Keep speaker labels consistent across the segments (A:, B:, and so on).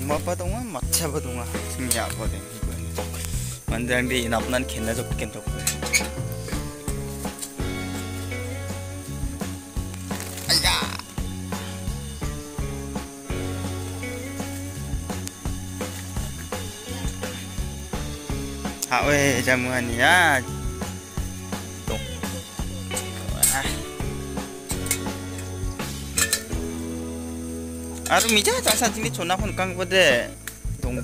A: Mapa dong, matcha ba dong, sing ya ba deng. Mandang di inapnan kena jok ken jok. Aya. Hawe jamuan ya. Tuh. Aru mija jasa jini chona pun kang bode dong.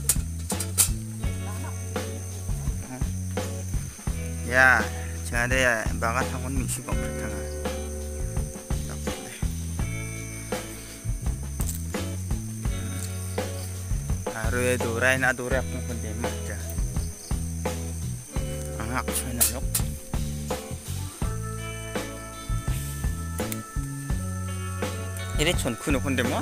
A: Ya, jangan deh ya, banget hangon misi bang pertama. Aru ya dura na dura aku pun demak ja. Angak chona yok. Ini chon kuno pun demak.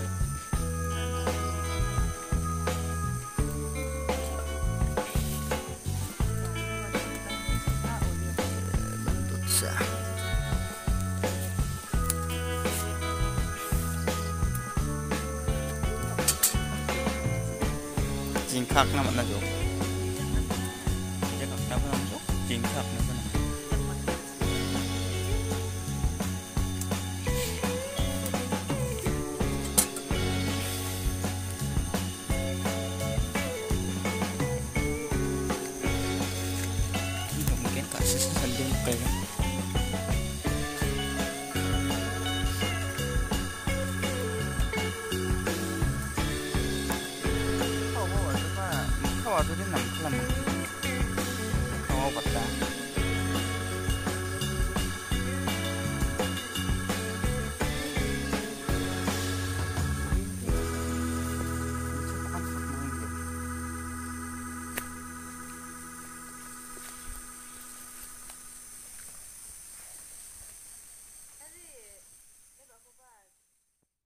A: Jingkak naman na jo. Jingkak naman na jo. Jingkak naman na. Hindi mungkin kasi sa sandin kayo. 와도 된다. 그럼 가고 봤다.